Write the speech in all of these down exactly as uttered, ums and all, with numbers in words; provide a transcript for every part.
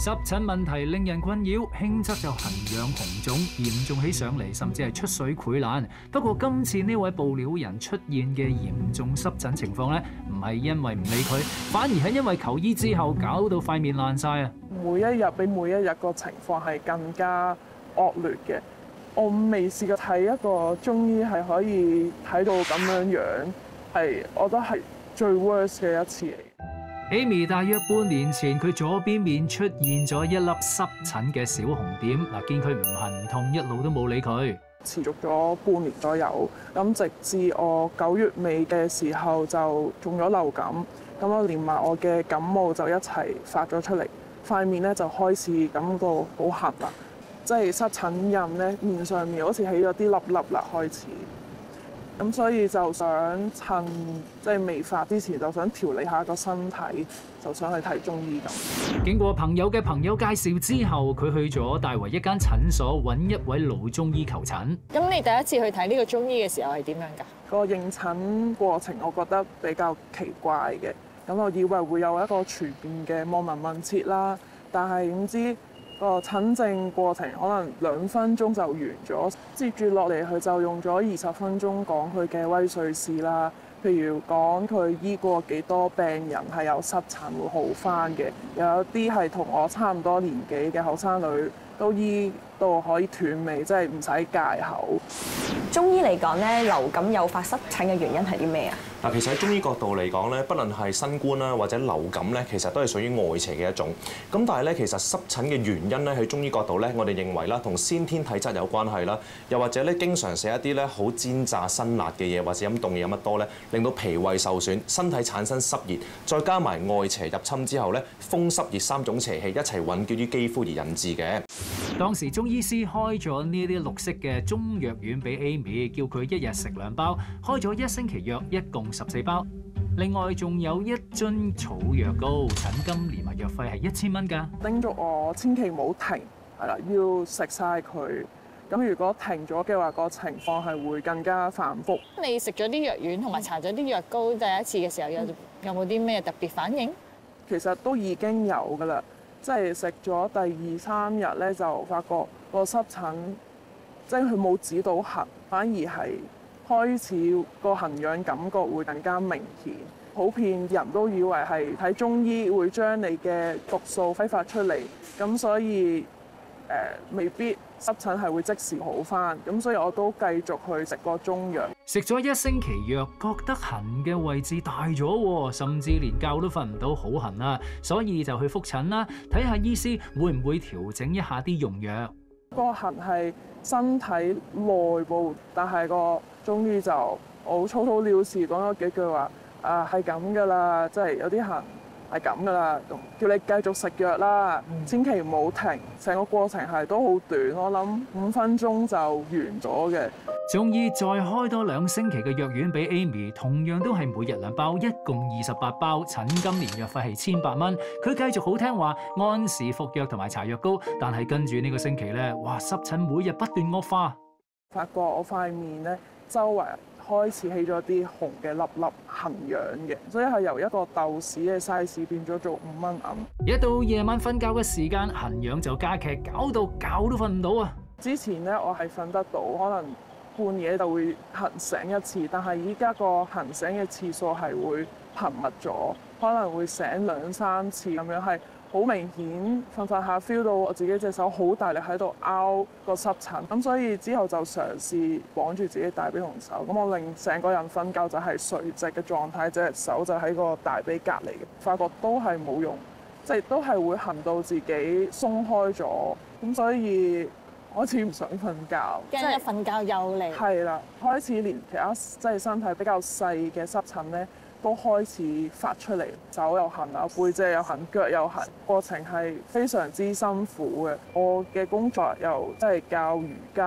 濕疹問題令人困擾，輕則就痕癢紅腫，嚴重起上嚟甚至係出水潰爛。不過今次呢位報料人出現嘅嚴重濕疹情況咧，唔係因為唔理佢，反而係因為求醫之後搞到塊面爛晒啊！ 每一日比每一日個情況係更加惡劣嘅。我未試過睇一個中醫係可以睇到咁樣樣，係我覺得係最 worst 嘅一次嚟。 Amy 大約半年前，佢左邊面出現咗一粒濕疹嘅小紅點。嗱，見佢唔痕唔痛，一路都冇理佢。 持續咗半年左右，咁直至我九月尾嘅時候就中咗流感，咁我連埋我嘅感冒就一齊發咗出嚟，塊面咧就開始感覺好痕啦，即係濕疹印咧面上面好似起咗啲粒粒啦開始。咁所以就想趁即係未發之前，就想調理下個身體，就想去睇中醫咁。 經過朋友嘅朋友介紹之後，佢去咗大圍一間診所揾一位老中醫求診。 咁你第一次去睇呢個中醫嘅時候係點樣㗎？ 個應診過程我覺得比較奇怪嘅，咁我以為會有一個全面嘅望聞問切啦，但係點知個診症過程可能兩分鐘就完咗，接住落嚟佢就用咗二十分鐘講佢嘅威水史啦，譬如講佢醫過幾多病人係有濕疹會好返嘅，又有啲係同我差唔多年紀嘅後生女都醫到可以斷尾，即係唔使戒口。 中醫嚟講咧，流感誘發濕疹嘅原因係啲咩啊？ 嗱，其實喺中醫角度嚟講咧，不論係新冠啦或者流感咧，其實都係屬於外邪嘅一種。咁但係咧，其實濕疹嘅原因咧，喺中醫角度咧，我哋認為啦，同先天體質有關係啦，又或者咧，經常食一啲咧好煎炸辛辣嘅嘢，或者飲凍嘢飲得多咧，令到脾胃受損，身體產生濕熱，再加埋外邪入侵之後咧，風濕熱三種邪氣一齊混結於肌膚而引致嘅。 當時中醫師開咗呢啲綠色嘅中藥丸俾 Amy， 叫佢一日食兩包，開咗一星期藥，一共十四包。另外仲有一樽草藥膏，診金連埋藥費係一千蚊㗎。 叮囑我千祈唔好停，係啦，要食晒佢。咁如果停咗嘅話，個情況係會更加反覆。 你食咗啲藥丸同埋搽咗啲藥膏，第一次嘅時候有有冇啲咩特別反應？ 其實都已經有㗎啦。即係食咗第二三日咧，就發覺個濕疹，即係佢冇止到痕，反而係開始個痕癢感覺會更加明顯。普遍人都以為係睇中醫會將你嘅毒素揮發出嚟，咁所以誒、呃、未必濕疹係會即時好返。咁所以我都繼續去食個中藥。 食咗一星期藥，覺得痕嘅位置大咗，甚至連覺都瞓唔到，好痕啊！所以就去覆診啦，睇下醫師會唔會調整一下啲用藥。 個痕係身體內部，但係個中醫就好粗粗了事講咗幾句話，啊係咁噶啦，即係有啲痕係咁噶啦，叫你繼續食藥啦，千祈唔好停。成個過程係都好短，我諗五分鐘就完咗嘅。 中醫再開多兩星期嘅藥丸俾 Amy， 同樣都係每日兩包，一共二十八包，診金連藥費係千八蚊。佢繼續好聽話，按時服藥同埋搽藥膏，但係跟住呢個星期咧，哇濕疹每日不斷惡化， 發覺我塊面咧周圍開始起咗啲紅嘅粒粒痕癢嘅，所以係由一個豆豉嘅 size 變咗做五蚊銀。 一到夜晚瞓覺嘅時間，痕癢就加劇，搞到覺都瞓唔到啊！ 之前咧我係瞓得到，可能半夜就會痕醒一次，但係依家個痕醒嘅次數係會頻密咗，可能會醒兩三次咁樣，係好明顯瞓瞓下 feel 到我自己隻手好大力喺度拗個濕疹，咁所以之後就嘗試綁住自己大髀同手，咁我令成個人瞓覺就係垂直嘅狀態，隻手就喺個大髀隔離嘅，發覺都係冇用，即係都係會痕到自己鬆開咗，咁所以開始唔想瞓覺， 驚一瞓覺又嚟。 係啦，開始連其他即係身體比較細嘅濕疹咧，都開始發出嚟，手又痕啊，背脊又痕，腳又痕，過程係非常之辛苦嘅。我嘅工作又即係教瑜伽，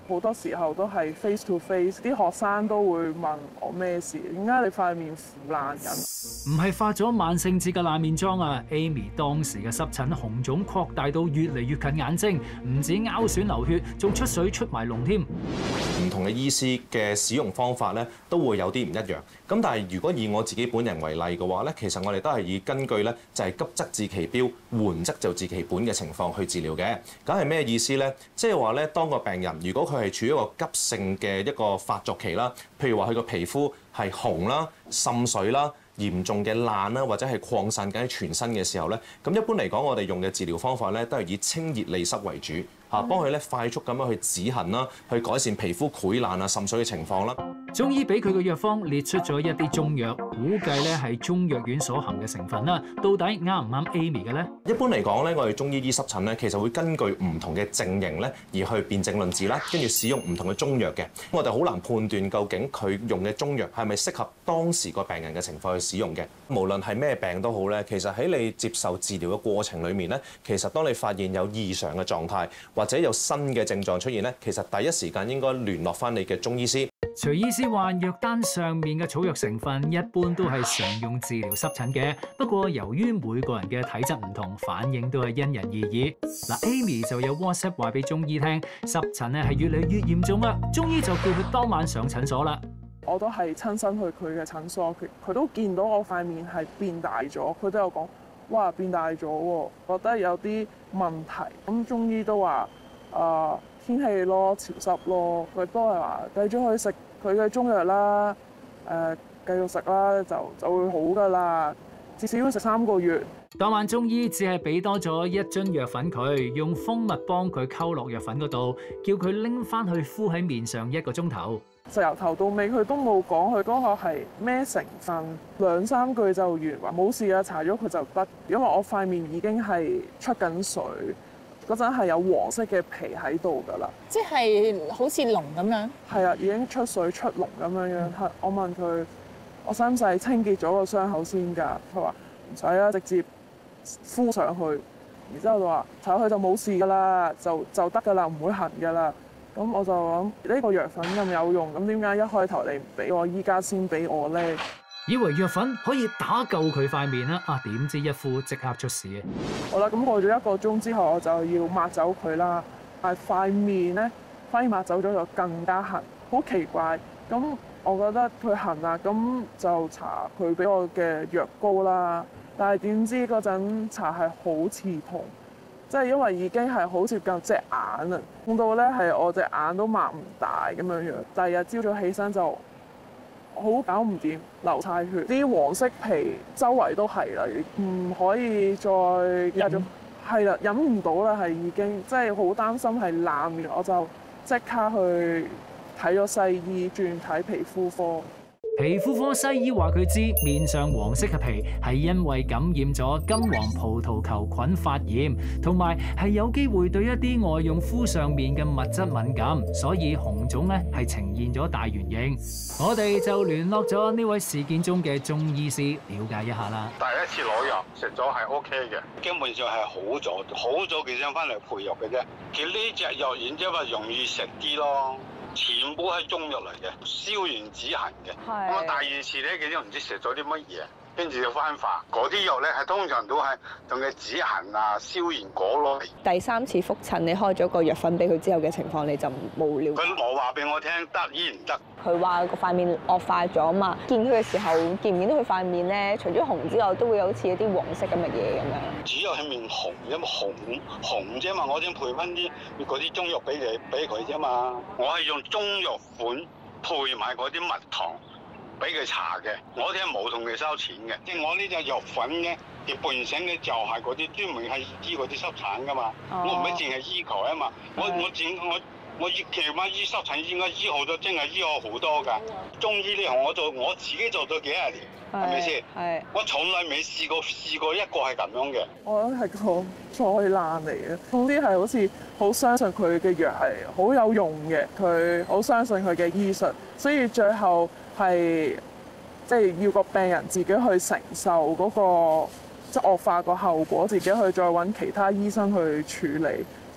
好多時候都係 face to face，啲學生都會問我咩事，點解你塊面腐爛緊？ 唔係發咗萬聖節嘅爛面妝啊 ！Amy 當時嘅濕疹紅腫擴大到越嚟越近眼睛，唔止拗損流血，仲出水出埋膿添。 唔同嘅醫師嘅使用方法咧，都會有啲唔一樣。咁但係如果以我自己本人為例嘅話咧，其實我哋都係以根據咧就係急則治其標，緩則就治其本嘅情況去治療嘅。咁係咩意思咧？即係話咧，當個病人如果佢係處於一個急性嘅一個發作期啦，譬如話佢個皮膚係紅啦、滲水啦、嚴重嘅爛啦，或者係擴散緊喺全身嘅時候咧，咁一般嚟講，我哋用嘅治療方法咧都係以清熱利濕為主，嚇幫佢咧快速咁樣去止痕啦，去改善皮膚潰爛啊、滲水嘅情況啦。 中醫俾佢嘅藥方列出咗一啲中藥，估計咧係中藥丸所含嘅成分啦。到底啱唔啱 Amy 嘅咧？ 一般嚟講咧，我哋中醫醫濕疹咧，其實會根據唔同嘅症型咧而去辨證論治啦，跟住使用唔同嘅中藥嘅。我哋好難判斷究竟佢用嘅中藥係咪適合當時個病人嘅情況去使用嘅。無論係咩病都好咧，其實喺你接受治療嘅過程裡面咧，其實當你發現有異常嘅狀態或者有新嘅症狀出現咧，其實第一時間應該聯絡翻你嘅中醫師。 徐醫師話：藥單上面嘅草藥成分一般都係常用治療濕疹嘅，不過由於每個人嘅體質唔同，反應都係因人而異。嗱 ，Amy 就有 WhatsApp 話俾中醫聽，濕疹咧係越嚟越嚴重啦，中醫就叫佢當晚上診所啦。 我都係親身去佢嘅診所，佢佢都見到我塊面係變大咗，佢都有講：哇，變大咗喎，覺得有啲問題。咁中醫都話：啊、呃，天氣咯，潮濕咯，佢都係話繼續去食佢嘅中藥啦，誒、呃，繼續食啦，就就會好噶啦，至少要食三個月。 當晚中醫只係俾多咗一樽藥粉佢，用蜂蜜幫佢溝落藥粉嗰度，叫佢拎翻去敷喺面上一個鐘頭。 就由頭到尾佢都冇講佢嗰個係咩成分，兩三句就完，話冇事啊，搽咗佢就得。因為我塊面已經係出緊水，嗰陣係有黃色嘅皮喺度㗎啦， 即係好似膿咁樣。 係啊，已經出水出膿咁樣樣。係我問佢，我使唔使清潔咗個傷口先㗎？佢話唔使啊，直接敷上去。然之後就話搽落去就冇事㗎啦，就就得㗎啦，唔會痕㗎啦。咁我就諗呢個藥粉咁有用，咁點解一開頭你唔俾我，依家先俾我咧？ 以為藥粉可以打救佢塊面啦，啊點知一敷即刻出事啊！ 好啦，咁過咗一個鐘之後，我就要抹走佢啦。但係塊面咧，反而抹走咗就更加痕，好奇怪。咁我覺得佢痕啦，咁就搽佢俾我嘅藥膏啦。但係點知嗰陣搽係好刺痛。即係因為已經係好接近隻眼啊，痛到咧係我隻眼都擘唔大咁樣樣。第二日朝早起身就好搞唔掂，流晒血，啲黃色皮周圍都係啦，唔可以再入咗，係啦，忍唔到啦，係已經即係好擔心係爛面，我就即刻去睇咗西醫，轉睇皮膚科。 皮膚科西醫話佢知面上黃色嘅皮係因為感染咗金黃葡萄球菌發炎，同埋係有機會對一啲外用敷上面嘅物質敏感，所以紅腫咧係呈現咗大圓形。我哋就聯絡咗呢位事件中嘅中醫師，了解一下啦。 第一次攞藥食咗係 O K 嘅，基本上係好咗，好咗佢先翻嚟配藥嘅啫。佢呢隻藥然之後容易食啲咯。全部係中藥嚟嘅，消炎止痕嘅。咁啊，第二次咧，佢都唔知食咗啲乜嘢，跟住就翻發。嗰啲藥咧係通常都係同佢止痕啊、消炎果咯。 第三次覆診，你開咗個藥粉俾佢之後嘅情況，你就冇了解。 佢冇話俾我聽得醫唔得。 佢話個塊面惡化咗嘛，見佢嘅時候見唔見到佢塊面咧？除咗紅之外，都會有好似一啲黃色咁嘅嘢咁樣。 主要係面紅，因為紅紅啫嘛，我先配翻啲嗰啲中藥俾佢俾佢啫嘛。我係用中藥款配埋嗰啲蜜糖俾佢搽嘅，我哋係冇同佢收錢嘅。即係我呢隻藥粉咧，佢本身咧就係嗰啲專門係醫嗰啲濕疹噶嘛。哦、我唔係淨係醫佢啊嘛，我我整我。我醫其實醫濕疹應該醫好咗，真係醫我好多㗎。中醫呢行我做我自己做咗幾廿年，係咪先？係。我從來未試過試過一個係咁樣嘅。我覺得係個災難嚟嘅。總之係好似好相信佢嘅藥係好有用嘅，佢好相信佢嘅醫術，所以最後係即係要個病人自己去承受嗰個即係惡化個後果，自己去再揾其他醫生去處理。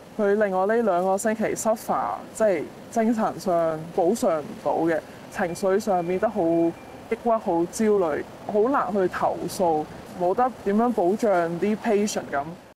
佢令我呢兩個星期 suffer，即係精神上補償唔到嘅，情緒上變得好抑鬱、好焦慮，好難去投訴，冇得點樣保障啲 patient 咁。